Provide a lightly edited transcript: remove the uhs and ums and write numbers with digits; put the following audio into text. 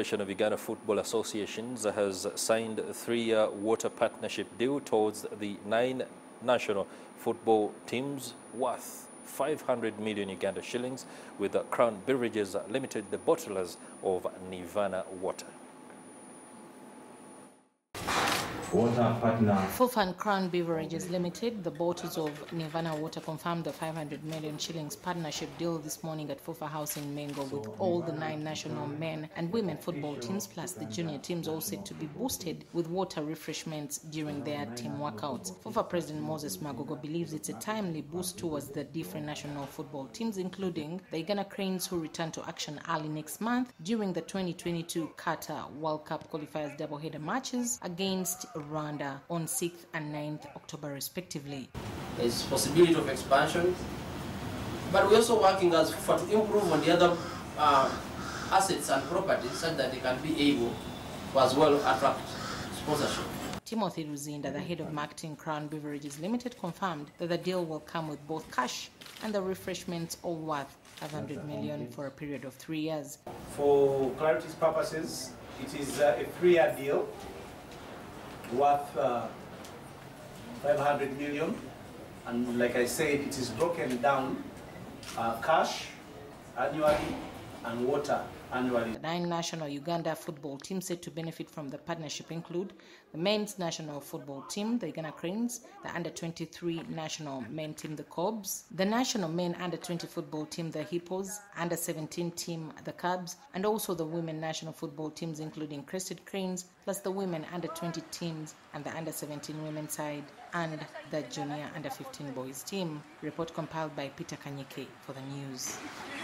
Federation of Uganda Football Associations has signed a 3-year water partnership deal towards the 9 national football teams worth 500 million Uganda shillings with Crown Beverages Limited, the bottlers of Nirvana water. Water partner. FUFA and Crown Beverages Limited, the bottlers of Nirvana water, confirmed the 500 million shillings partnership deal this morning at FUFA House in Mengo, with all the 9 national men and women football teams plus the junior teams all set to be boosted with water refreshments during their team workouts. FUFA President Moses Magogo believes it's a timely boost towards the different national football teams, including the Uganda Cranes, who return to action early next month during the 2022 Qatar World Cup qualifiers doubleheader matches against Rwanda on 6th and 9th October respectively. There's possibility of expansion, but we're also working as for to improve on the other assets and properties such that they can be able to as well attract sponsorship. Timothy Ruzinda, the head of marketing Crown Beverages Limited, confirmed that the deal will come with both cash and the refreshments, all worth 500 million for a period of 3 years. For clarity's purposes, it is a 3-year deal worth 500 million, and like I said, it is broken down cash annually and water annually. The 9 national Uganda football teams set to benefit from the partnership include the men's national football team, the Uganda Cranes, the under-23 national men team, the Cobs, the national men under-20 football team, the Hippos, under-17 team, the Cubs, and also the women national football teams, including Crested Cranes, plus the women under-20 teams and the under-17 women's side, and the junior under-15 boys team. Report compiled by Peter Kanyike for the news.